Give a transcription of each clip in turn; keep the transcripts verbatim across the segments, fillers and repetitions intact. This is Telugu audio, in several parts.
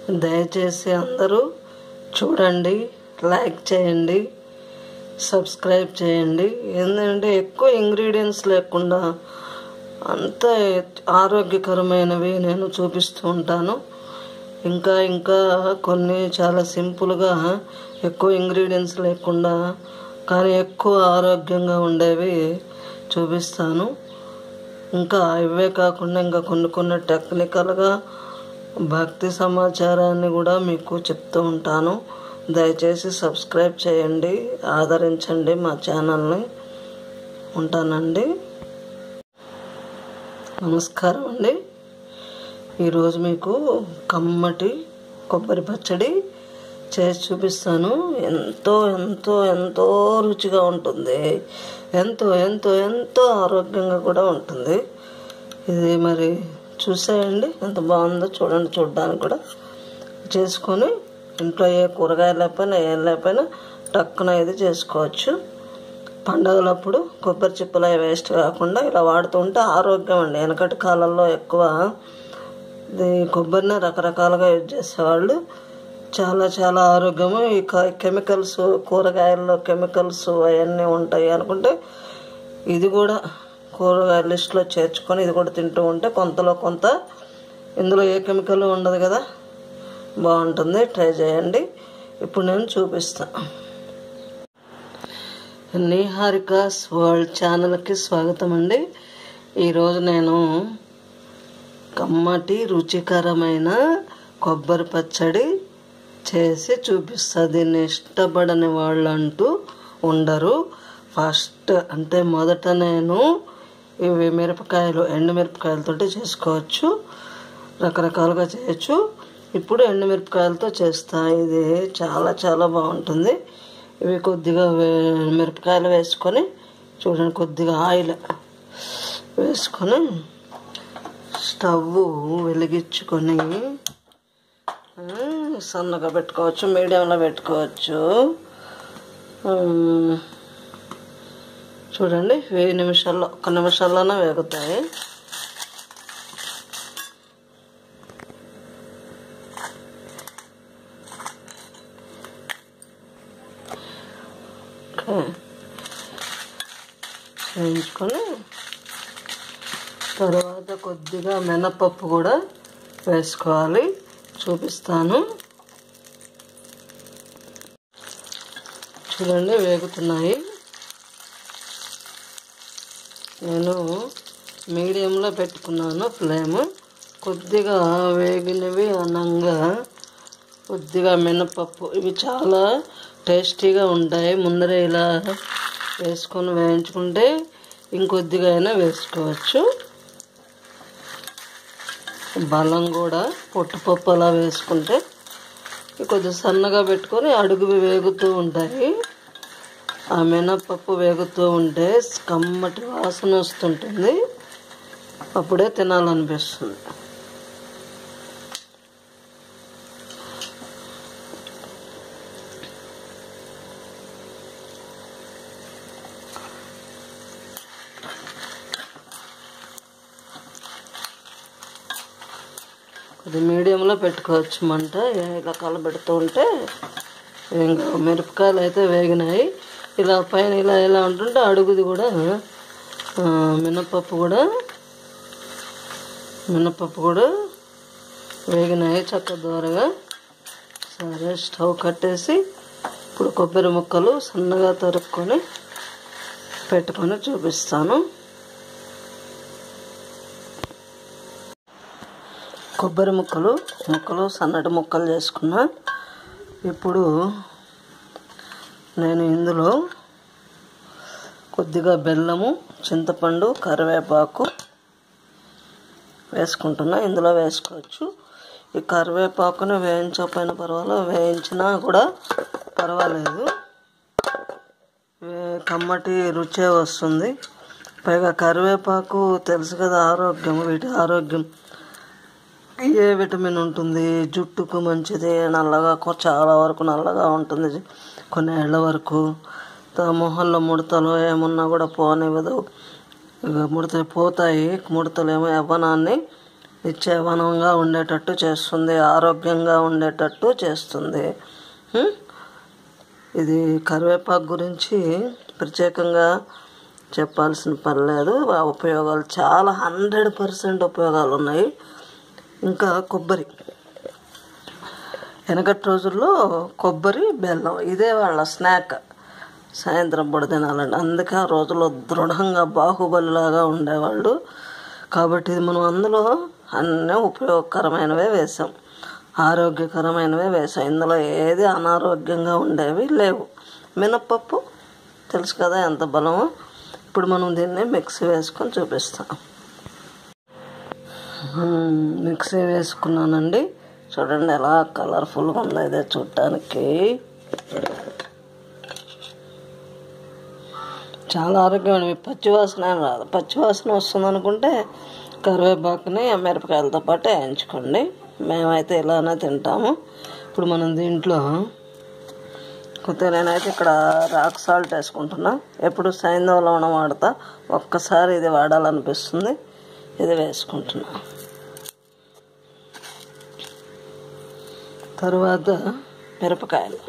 దయచేసి అందరూ చూడండి, లైక్ చేయండి, సబ్స్క్రైబ్ చేయండి. ఏంటంటే ఎక్కువ ఇంగ్రీడియంట్స్ లేకుండా అంత ఆరోగ్యకరమైనవి నేను చూపిస్తూ ఉంటాను. ఇంకా ఇంకా కొన్ని చాలా సింపుల్గా ఎక్కువ ఇంగ్రీడియంట్స్ లేకుండా కానీ ఎక్కువ ఆరోగ్యంగా ఉండేవి చూపిస్తాను. ఇంకా ఇవే కాకుండా ఇంకా కొన్ని కొన్ని టెక్నికల్గా భక్తి సమాచారాన్ని కూడా మీకు చెప్తూ ఉంటాను. దయచేసి సబ్స్క్రైబ్ చేయండి, ఆదరించండి మా ఛానల్ని. ఉంటానండి. నమస్కారం అండి. ఈరోజు మీకు కమ్మటి కొబ్బరి పచ్చడి చేసి చూపిస్తాను. ఎంతో ఎంతో ఎంతో రుచిగా ఉంటుంది. ఎంతో ఎంతో ఎంతో ఆరోగ్యంగా కూడా ఉంటుంది. ఇది మరి చూసేయండి ఎంత బాగుందో. చూడండి, చూడడానికి కూడా చేసుకొని ఇంట్లో ఏ కూరగాయలు లేకపోయినా ఏం లేకపోయినా టక్కున ఇది చేసుకోవచ్చు. పండగలప్పుడు కొబ్బరి చిప్పలు అవి వేస్ట్ కాకుండా ఇలా వాడుతూ ఉంటే ఆరోగ్యం అండి. వెనకటి కాలంలో ఎక్కువ ఇది కొబ్బరిని రకరకాలుగా యూజ్ చేసేవాళ్ళు. చాలా చాలా ఆరోగ్యము. ఈ కెమికల్స్ కూరగాయల్లో కెమికల్స్ అవన్నీ ఉంటాయి అనుకుంటే ఇది కూడా కూరగాయల లిస్టులో చేర్చుకొని ఇది కూడా తింటూ ఉంటే కొంతలో కొంత ఇందులో ఏ కెమికల్ ఉండదు కదా, బాగుంటుంది. ట్రై చేయండి. ఇప్పుడు నేను చూపిస్తాను. నిహారికాస్ వరల్డ్ ఛానల్కి స్వాగతం అండి. ఈరోజు నేను కమ్మటి రుచికరమైన కొబ్బరి పచ్చడి చేసి చూపిస్తా. దీన్ని ఇష్టపడని వాళ్ళు అంటూ ఉండరు. ఫస్ట్ అంటే మొదట నేను ఇవి మిరపకాయలు ఎండు మిరపకాయలతో చేసుకోవచ్చు, రకరకాలుగా చేయొచ్చు. ఇప్పుడు ఎండు మిరపకాయలతో చేస్తా. ఇది చాలా చాలా బాగుంటుంది. ఇవి కొద్దిగా మిరపకాయలు వేసుకొని చూడండి, కొద్దిగా ఆయిల్ వేసుకొని స్టవ్ వెలిగించుకొని సన్నగా పెట్టుకోవచ్చు, మీడియంలో పెట్టుకోవచ్చు. చూడండి, వెయ్యి నిమిషాల్లో ఒక్క నిమిషాల్లోనే వేగుతాయి. వేయించుకొని తర్వాత కొద్దిగా మినపప్పు కూడా వేసుకోవాలి. చూపిస్తాను. చూడండి, వేగుతున్నాయి. నేను మీడియంలో పెట్టుకున్నాను ఫ్లేమ్. కొద్దిగా వేగినవి అనంగా కొద్దిగా మినపప్పు, ఇవి చాలా టేస్టీగా ఉంటాయి. ముందరే ఇలా వేసుకొని వేయించుకుంటే ఇంకొద్దిగా అయినా వేసుకోవచ్చు. బలం కూడా పొట్టుపప్పు అలా వేసుకుంటే కొద్దిగా సన్నగా పెట్టుకొని అడుగువి వేగుతూ ఉంటాయి. ఆ మినపప్పు వేగుతూ ఉంటే కమ్మటి వాసన వస్తుంటుంది. అప్పుడే తినాలనిపిస్తుంది. ఇది మీడియంలో పెట్టుకోవచ్చు మంట. ఇలా కలబెడుతూ ఉంటే ఇంకా మిరపకాయలు అయితే వేగినాయి. ఇలా పైన ఇలా ఇలా ఉంటుంటే అడుగుది కూడా మినపప్పు కూడా మినపప్పు కూడా వేగినాయి చక్క దూరగా. సరే, స్టవ్ కట్టేసి ఇప్పుడు కొబ్బరి ముక్కలు సన్నగా తరుక్కొని పెట్టుకొని చూపిస్తాను. కొబ్బరి ముక్కలు ముక్కలు సన్నటి ముక్కలు చేసుకున్నా. ఇప్పుడు నేను ఇందులో కొద్దిగా బెల్లము, చింతపండు, కరివేపాకు వేసుకుంటున్నా. ఇందులో వేసుకోవచ్చు. ఈ కరివేపాకుని వేయించకపోయినా పర్వాలేదు, వేయించినా కూడా పర్వాలేదు. కమ్మటి రుచే వస్తుంది. పైగా కరివేపాకు తెలుసు కదా ఆరోగ్యం, వీటి ఆరోగ్యం. ఏ విటమిన్ ఉంటుంది, జుట్టుకు మంచిది, నల్లగా చాలా వరకు నల్లగా ఉంటుంది కొన్ని ఏళ్ళ వరకు. మొహంలో ముడతలు ఏమున్నా కూడా పోనివ్వదు, ముడత పోతాయి. ముడతలు ఏమో యవ్వనాన్ని నిత్యవనంగా ఉండేటట్టు చేస్తుంది, ఆరోగ్యంగా ఉండేటట్టు చేస్తుంది. ఇది కరివేపాకు గురించి ప్రత్యేకంగా చెప్పాల్సిన పని లేదు. ఆ ఉపయోగాలు చాలా హండ్రెడ్ పర్సెంట్ ఉపయోగాలు ఉన్నాయి. ఇంకా కొబ్బరి, వెనకటి రోజుల్లో కొబ్బరి బెల్లం ఇదే వాళ్ళ స్నాక్, సాయంత్రం పూట తినాలండి. అందుకే ఆ రోజుల్లో దృఢంగా బాహుబలిలాగా ఉండేవాళ్ళు. కాబట్టి ఇది మనం అందులో అన్నీ ఉపయోగకరమైనవే వేసాం, ఆరోగ్యకరమైనవే వేసాం. ఇందులో ఏది అనారోగ్యంగా ఉండేవి లేవు. మినప్పప్పు తెలుసు కదా ఎంత బలమో. ఇప్పుడు మనం దీన్ని మిక్సీ వేసుకొని చూపిస్తాం. మిక్సీ వేసుకున్నానండి. చూడండి ఎలా కలర్ఫుల్గా ఉంది ఇదే చూడటానికి. చాలా ఆరోగ్యమైన, పచ్చివాసన ఏం రాదు. పచ్చివాసన వస్తుంది అనుకుంటే కరివేపాకుని మిరపకాయలతో పాటు వేయించుకోండి. మేమైతే ఇలానే తింటాము. ఇప్పుడు మనం దీంట్లో కొద్దిగా నేనైతే ఇక్కడ రాక్ సాల్ట్ వేసుకుంటున్నా. ఎప్పుడు సైంధవ లవణం వాడతా, ఒక్కసారి ఇది వాడాలనిపిస్తుంది, ఇది వేసుకుంటున్నా. తరువాత మిరపకాయలు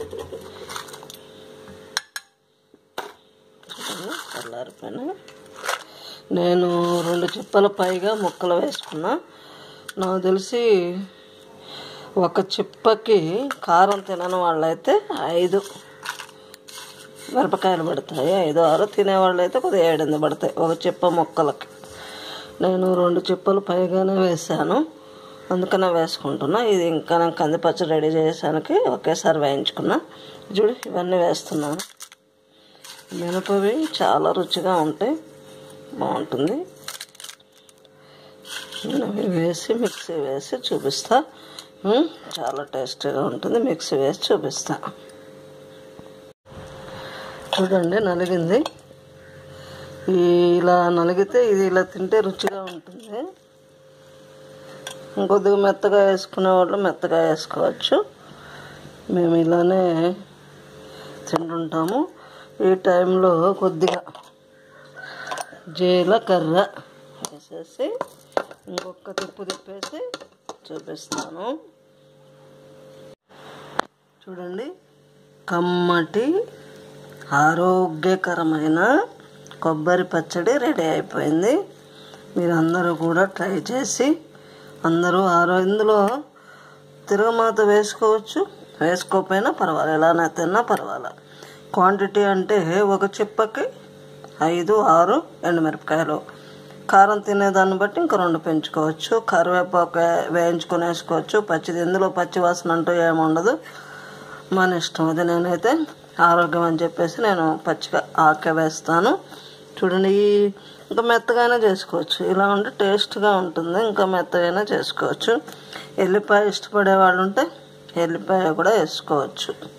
చల్లారిపోయినా నేను రెండు చిప్పల పైగా ముక్కలు వేసుకున్నా. నాకు తెలిసి ఒక చిప్పకి కారం తినని వాళ్ళైతే ఐదు మిరపకాయలు పడతాయి, ఐదు ఆరు. తినేవాళ్ళు అయితే కొద్దిగా ఏడెనిమిది పడతాయి ఒక చిప్ప ముక్కలకి. నేను రెండు చిప్పలు పైగానే వేసాను, అందుకనే వేసుకుంటున్నా. ఇది ఇంకా నేను కంది పచ్చడి రెడీ చేసానికి ఒకేసారి వేయించుకున్నా. చూడు ఇవన్నీ వేస్తున్నాను. మినపవి చాలా రుచిగా ఉంటాయి, బాగుంటుంది. నేను అవి వేసి మిక్సీ వేసి చూపిస్తా. చాలా టేస్టీగా ఉంటుంది. మిక్సీ వేసి చూపిస్తా. చూడండి నలిగింది. ఇలా నలిగితే ఇది ఇలా తింటే రుచిగా ఉంటుంది. ఇంకొద్దిగా మెత్తగా వేసుకునే వాళ్ళు మెత్తగా వేసుకోవచ్చు. మేము ఇలానే తింటుంటాము. ఈ టైంలో కొద్దిగా జీలకర్ర వేసేసి ఇంకొక తిప్పు తిప్పేసి చూపిస్తాను. చూడండి కమ్మటి ఆరోగ్యకరమైన కొబ్బరి పచ్చడి రెడీ అయిపోయింది. మీరందరూ కూడా ట్రై చేసి అందరూ ఆరో ఇందులో తిరగమాత వేసుకోవచ్చు, వేసుకోకపోయినా పర్వాలేదు, ఎలానే తిన్నా పర్వాలేదు. క్వాంటిటీ అంటే ఒక చిప్పకి ఐదు ఆరు ఎండుమిరపకాయలు. కారం తినేదాన్ని బట్టి ఇంక రెండు పెంచుకోవచ్చు. కరివేపాకు వేయించుకొని వేసుకోవచ్చు. పచ్చిది ఇందులో పచ్చి వాసన అంటూ ఏముండదు, మన ఇష్టం. అది నేనైతే ఆరోగ్యం అని చెప్పేసి నేను పచ్చిగా ఆకే వేస్తాను. చూడండి ఇంకా మెత్తగానే చేసుకోవచ్చు. ఇలా ఉంటే టేస్ట్గా ఉంటుంది. ఇంకా మెత్తగానే చేసుకోవచ్చు. ఎల్లిపాయ ఇష్టపడే వాళ్ళు ఉంటే ఎల్లిపాయ కూడా వేసుకోవచ్చు.